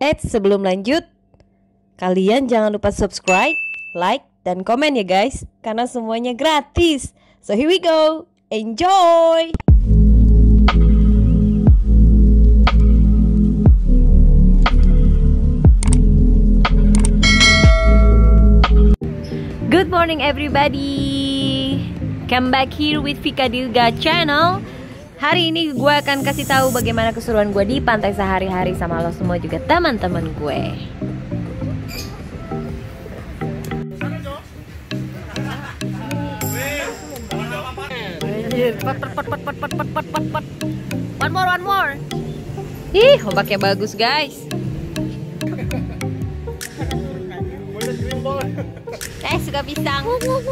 Sebelum lanjut, kalian jangan lupa subscribe, like, dan komen ya guys, karena semuanya gratis. So here we go, enjoy! Good morning everybody, come back here with Vika Dilga channel. Hari ini gue akan kasih tahu bagaimana keseruan gue di pantai sehari-hari sama lo semua juga teman-teman gue. One more. Ih, ombaknya bagus guys. Saya suka pisang.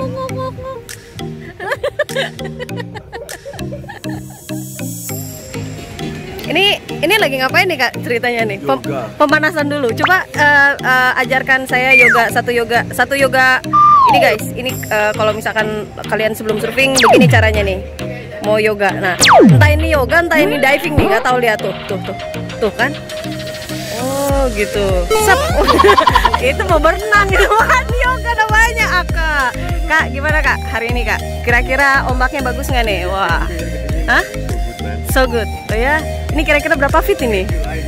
Ini lagi ngapain nih kak ceritanya nih? Pemanasan dulu. Coba ajarkan saya satu yoga. Ini guys, ini kalau misalkan kalian sebelum surfing begini caranya nih. Mau yoga. Nah, entah ini yoga, entah ini diving nih, nggak tahu, lihat tuh kan? Oh gitu. Itu mau berenang gitu kan, yoga namanya Kak. Kak, gimana Kak hari ini Kak? Kira-kira ombaknya bagus nggak nih? Wah, hah? So good, oh ya. Ini kira-kira berapa feet ini?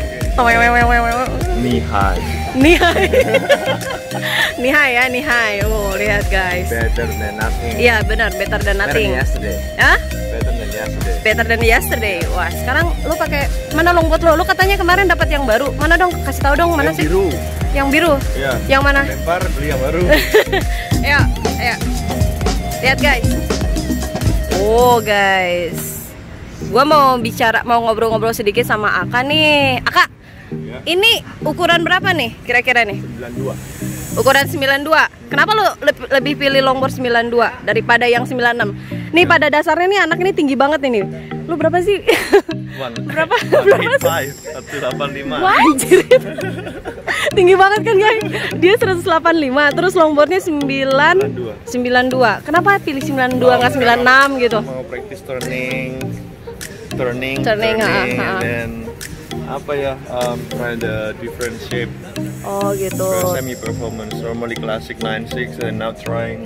Knee high. Oh, lihat guys. Better than nothing. Iya benar, better than nothing. Hah? Better than yesterday. Wah, sekarang lu pakai mana longboard lu? Lu katanya kemarin dapat yang baru. Mana dong? Kasih tahu dong mana sih? Biru. Yang biru. Iya. Yang mana? Lempar beli yang baru. Ayo. Lihat guys. Oh guys. Gua mau ngobrol-ngobrol sedikit sama Aka nih. Aka, ya. Ini ukuran berapa nih kira-kira nih? 92. Ukuran 92. Kenapa lu lebih pilih longboard 92 daripada yang 96? Nih pada dasarnya nih anak ini tinggi banget ini. Lu berapa sih? Berapa sih? 185. Wah, anjir. Tinggi banget kan guys? Dia 185, terus longboardnya 92. Kenapa pilih 92 nggak 96 gitu? Mau practice turning, and then apa ya, try the different shape. Oh gitu. Semi performance, normally classic 96 and now trying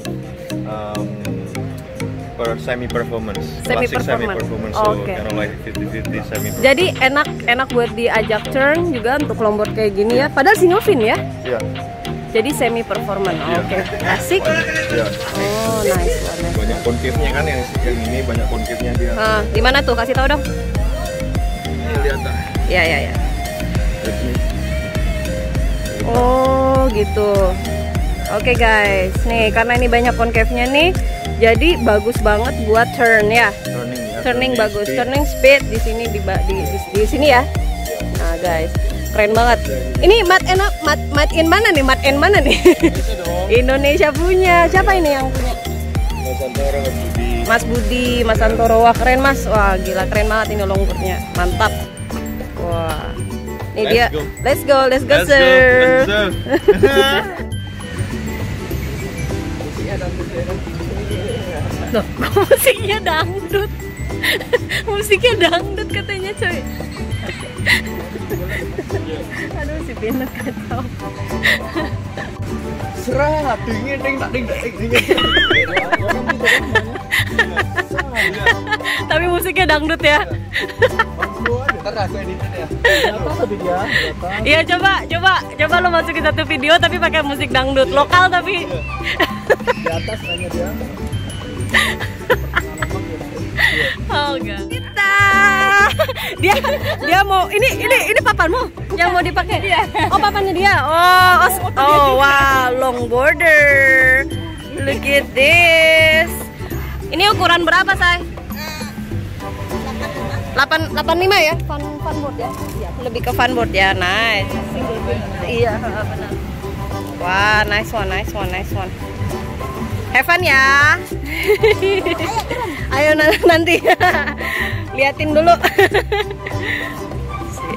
for semi performance. Semi performance. So Okay. kind of like 50-50 semi performance. Jadi enak buat diajak turn juga untuk longboard kayak gini ya. Padahal single fin ya. Iya. Jadi semi performance. Oke. Asik. Iya. Oh, nice banget. Banyak concave-nya kan yang ini, banyak concave-nya dia. Di mana tuh? Kasih tahu dong. Ini lihat dah. Iya. Oh, gitu. Oke guys. Nih, karena ini banyak concave-nya nih, jadi bagus banget buat turn ya. Turning bagus. Speed. Turning speed di sini di sini ya. Nah, guys. Keren banget. Ini made in mana nih? Indonesia punya. Siapa ini yang punya? Mas Budi, Mas Santoro. Wah, keren Mas. Wah, gila keren banget ini longboardnya. Mantap. Wah. Ini dia. Let's go sir. Loh, musiknya dangdut. Musiknya dangdut katanya coy. Aduh, si Pinot kacau. Serah, dingin. Tapi musiknya dangdut ya. Iya, coba lo masukin satu video tapi pakai musik dangdut lokal tapi Di atas hanya oh enggak. Dia mau ini papanmu yang mau dipakai. Oh, papannya dia. Oh wow, longboarder. Look at this. Ini ukuran berapa, Say? 85 ya? Funboard ya? Iya, lebih ke funboard ya. Nice. Iya, benar. Wah, nice one. Have fun ya. Ayo nanti. Liatin dulu. So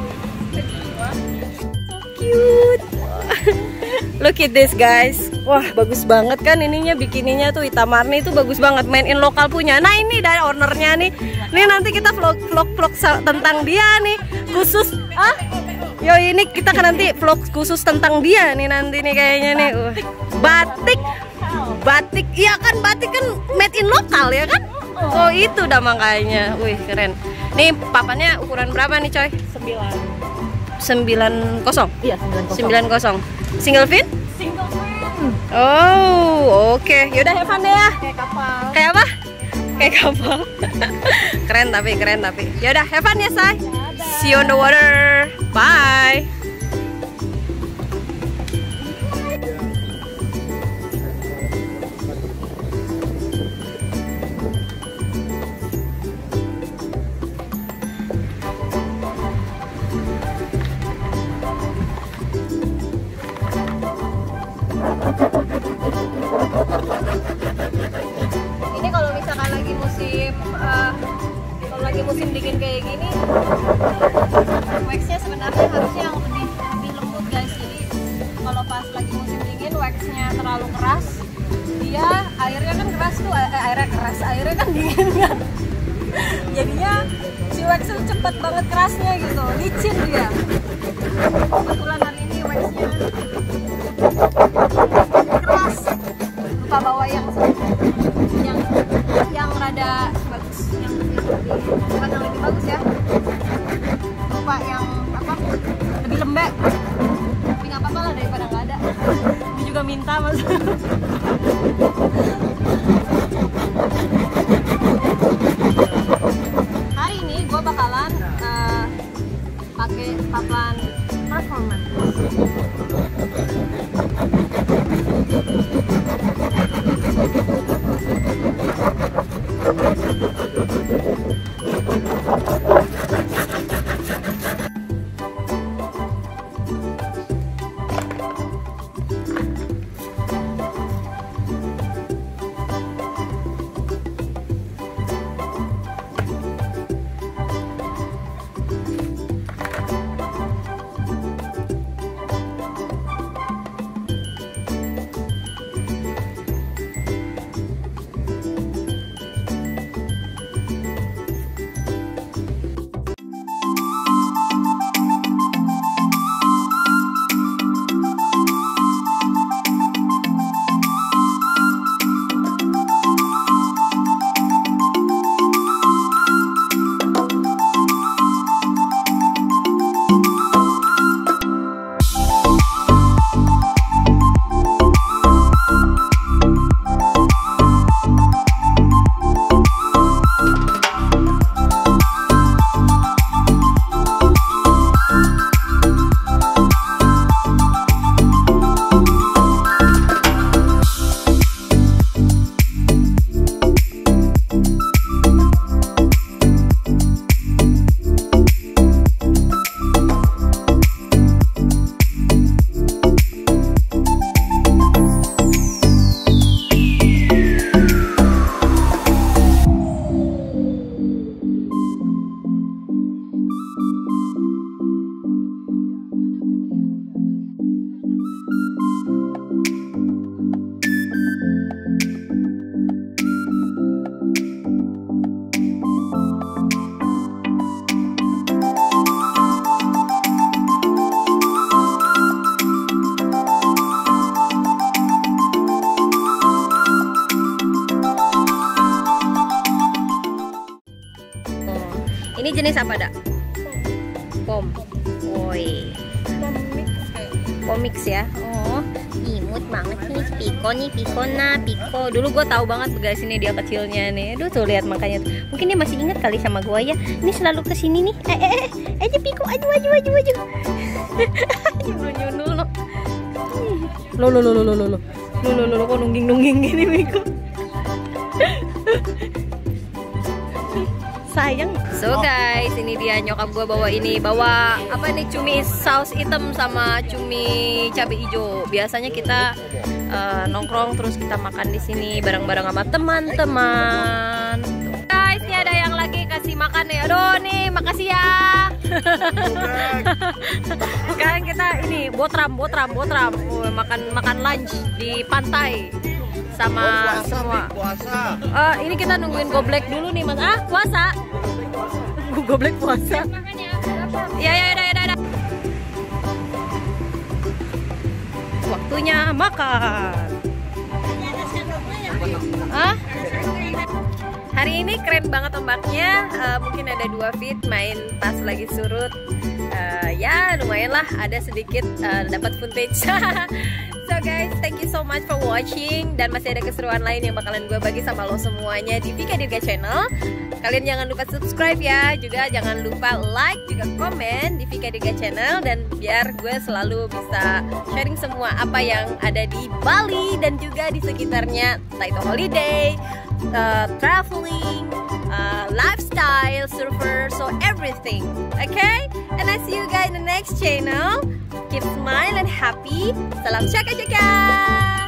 cute. Look at this guys. Wah, bagus banget kan ininya, bikininya tuh hitam warni itu bagus banget, main in lokal punya. Nah, ini dari ownernya nih. Nih nanti kita vlog tentang dia nih. Khusus Yo, ini kita kan nanti vlog khusus tentang dia nih nanti nih kayaknya nih. Batik, iya kan batik kan made in lokal ya kan? Oh itu dah makanya, wih keren. Nih papannya ukuran berapa nih coy? 90. Iya 90. Single fin? Single fin. Oh oke, yaudah have fun deh ya. Kayak kapal. Kayak apa? Kayak kapal. Keren tapi. Yaudah have fun ya say. See you on the water. Bye. Ini kalau misalkan lagi musim dingin kayak gini, waxnya sebenarnya harusnya yang lebih lembut guys. Jadi kalau pas lagi musim dingin waxnya terlalu keras, dia airnya kan keras tuh, airnya kan dingin kan. Jadinya si wax tuh cepet banget kerasnya gitu, licin dia. Kebetulan hari ini waxnya keras, lupa bawa yang rada bagus, yang bukan yang lebih bagus ya, lupa yang apa lebih lembek, tapi nggak apa-apa lah daripada nggak ada. Ini juga minta mas. Hari ini gue bakalan pakai papan performance. Ini jenis apa, Dak? Pom. Woi. Pomix ya. Oh, imut banget nih Piko Piko. Dulu gue tahu banget guys ini dia kecilnya nih. Aduh tuh lihat makanya. Mungkin dia masih ingat kali sama gue ya. Ini selalu kesini nih. Aja Piko, aju. Nyundul lo. Lo kok nungging gini Piko. Sayang. So guys, ini dia nyokap gue bawa apa nih, cumi saus hitam sama cumi cabai hijau. Biasanya kita nongkrong terus kita makan di sini bareng-bareng sama teman-teman. Guys, ini ada yang lagi kasih makan nih. Aduh nih, makasih ya. Sekarang kita ini botram. Makan lunch di pantai sama semua. Ini kita nungguin goblek dulu nih mas. Puasa. Goblek puasa. Ya. Waktunya makan. Hari ini keren banget ombaknya. Mungkin ada 2 feet, main pas lagi surut. Ya lumayan lah, ada sedikit dapat footage. So guys, thank you so much for watching. Dan masih ada keseruan lain yang bakalan gue bagi sama lo semuanya di Vika Dirga Channel. Kalian jangan lupa subscribe ya. Juga jangan lupa like, juga komen di Vika Dirga Channel. Dan biar gue selalu bisa sharing semua apa yang ada di Bali dan juga di sekitarnya. Entah itu holiday, traveling, lifestyle, surfer, so everything. Okay? And I see you guys in the next channel. Keep smile and happy. Salam caka-caka.